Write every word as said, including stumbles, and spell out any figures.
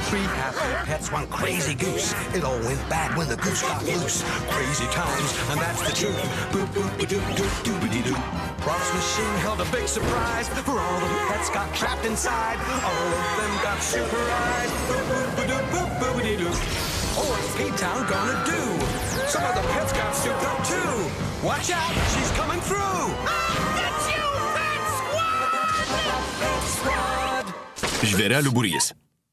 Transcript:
Three happy pets, one crazy goose. It all went bad when the goose got loose. Crazy times, and that's the truth. Boop, boop, ba doop, doop, doobity doo. Rock's machine held a big surprise, for all the pets got trapped inside. All of them got super eyes. Boop, boop, ba doop, boop, boobity doo. Oh, what's P-Town gonna do? Some of the pets got souped up too. Watch out, she's coming through. Žvėrelių būrys.